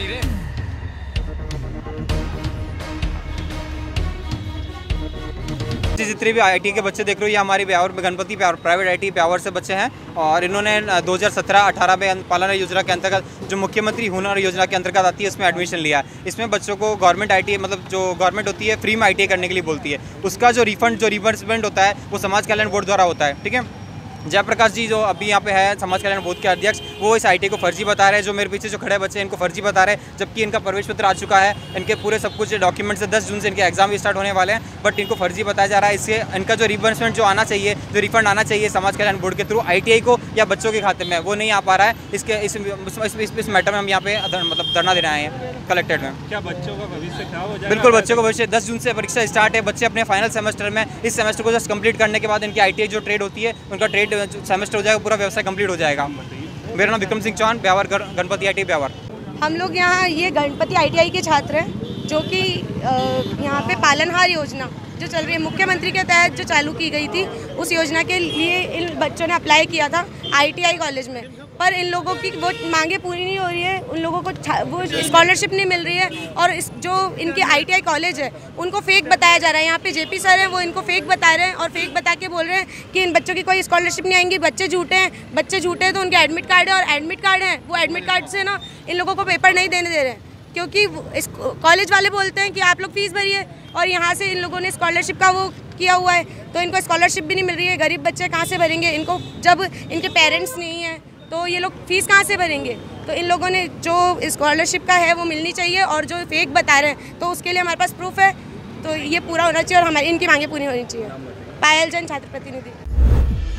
जितने भी आईटी के बच्चे देख रहे हो, ये हमारी ब्यावर में गणपति प्राइवेट आईटी ब्यावर से बच्चे हैं और इन्होंने 2017-18 में पालन योजना के अंतर्गत जो मुख्यमंत्री हुनर योजना के अंतर्गत आती है उसमें एडमिशन लिया। इसमें बच्चों को गवर्नमेंट आईटी मतलब जो गवर्नमेंट होती है फ्री में आईटी करने के लिए बोलती है, उसका जो रिफंड होता है वो समाज कल्याण बोर्ड द्वारा होता है। ठीक है, जयप्रकाश जी जो अभी यहाँ पे है समाज कल्याण बोर्ड के अध्यक्ष, वो इस आईटी को फर्जी बता रहे हैं। जो मेरे पीछे जो खड़े बच्चे हैं इनको फर्जी बता रहे हैं, जबकि इनका प्रवेश पत्र आ चुका है, इनके पूरे सब कुछ डॉक्यूमेंट से 10 जून से इनके एग्जाम भी स्टार्ट होने वाले हैं, बट इनको फर्जी बताया जा रहा है। इससे इनका जो रिबर्समेंट जो आना चाहिए, जो रिफंड आना चाहिए समाज कल्याण बोर्ड के थ्रू आईटीआई को या बच्चों के खाते में, वो नहीं आ पा रहा है। इस मैटर में हम यहाँ पे मतलब धरना देने आए हैं कलेक्टेड में। क्या बच्चों का भविष्य खराब हो जाएगा? बिल्कुल, बच्चों का भविष्य 10 जून से परीक्षा स्टार्ट है। बच्चे अपने फाइनल सेमेस्टर में, इस सेमेस्टर को जस्ट कंप्लीट करने के बाद इनकी आईटीआई जो ट्रेड होती है उनका ट्रेड सेमेस्टर हो जाएगा, पूरा व्यवसाय कंप्लीट हो जाएगा। मेरा नाम विक्रम सिंह चौहान, ब्यावर गणपति आईटी ब्यावर। हम लोग यहाँ ये गणपति आईटीआई के छात्र हैं जो कि यहाँ पे पालनहार योजना जो चल रही है मुख्यमंत्री के तहत जो चालू की गई थी, उस योजना के लिए इन बच्चों ने अप्लाई किया था आईटीआई कॉलेज में, पर इन लोगों की वो मांगे पूरी नहीं हो रही है, उन लोगों को वो स्कॉलरशिप नहीं मिल रही है और जो इनके आईटीआई कॉलेज है उनको फेक बताया जा रहा है। यहाँ पे जेपी सर हैं, वो इनको फेक बता रहे हैं और फेक बता के बोल रहे हैं कि इन बच्चों की कोई स्कॉलरशिप नहीं आएंगी। बच्चे झूठे हैं, बच्चे झूठे हैं तो उनके एडमिट कार्ड है और एडमिट कार्ड है, वो एडमिट कार्ड से ना इन लोगों को पेपर नहीं देने दे रहे हैं, क्योंकि इस कॉलेज वाले बोलते हैं कि आप लोग फीस भरिए और यहाँ से इन लोगों ने स्कॉलरशिप का वो किया हुआ है, तो इनको स्कॉलरशिप भी नहीं मिल रही है। गरीब बच्चे कहाँ से भरेंगे इनको, जब इनके पेरेंट्स नहीं हैं तो ये लोग फीस कहाँ से भरेंगे। तो इन लोगों ने जो स्कॉलरशिप का है वो मिलनी चाहिए और जो फेक बता रहे हैं तो उसके लिए हमारे पास प्रूफ है, तो ये पूरा होना चाहिए और हमारी इनकी मांगे पूरी होनी चाहिए। पायल जैन, छात्र प्रतिनिधि।